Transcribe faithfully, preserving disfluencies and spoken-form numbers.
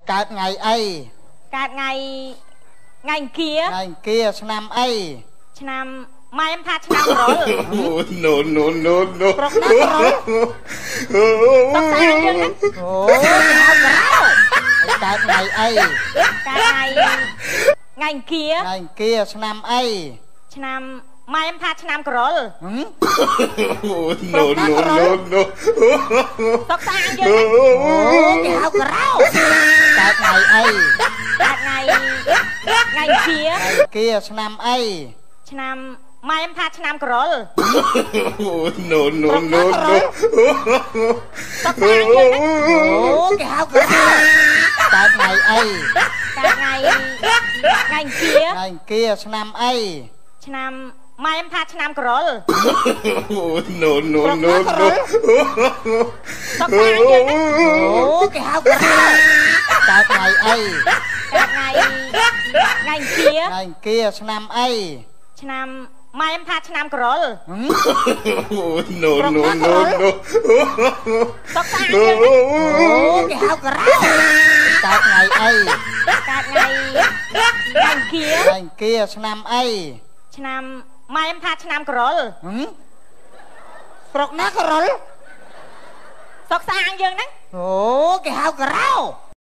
កើតថ្ងៃអីកើតថ្ងៃថ្ងៃគៀថ្ងៃគៀឆ្នាំអីឆ្នាំម៉ែមថាឆ្នាំរល no no no no ប្រុកណាស់រលតោះតែយើងណាអូកើតថ្ងៃអីកើតថ្ងៃថ្ងៃគៀថ្ងៃគៀឆ្នាំអីឆ្នាំម៉ែមថាឆ្នាំក្រល no no no no តោះតែយើងណាអូគេហៅក្រៅកើតថ្ងៃអីកើតថ្ងៃថ្ងៃគៀថ្ងៃគៀឆ្នាំអីឆ្នាំម៉ែមថាឆ្នាំក្រល no no no no តោះតែយើងណាអូគេហៅក្រៅកើតថ្ងៃអីកើតថ្ងៃថ្ងៃគៀថ្ងៃគៀឆ្នាំអីឆ្នាំម៉ែមថាឆ្នាំក្រល no no no no តោះតែយើងណាអូគេហៅក្រៅកើតថ្ងៃអីកើតថ្ងៃថ្ងៃគៀថ្ងៃគៀឆ្នាំអីឆ្នាំម៉ែមថាឆ្នាំក្រល no no no no តោះតែយើងណាអូគេហៅក្រៅកើតថ្ងៃអីកើតថ្ងៃថ្ងៃគៀថ្ងៃគៀឆ្នាំអីឆ្នាំម៉ែមថាឆ្នាំក្រលស្រុកណាក្រលសុកសាងយើងហ្នឹងអូគេហៅក្រៅ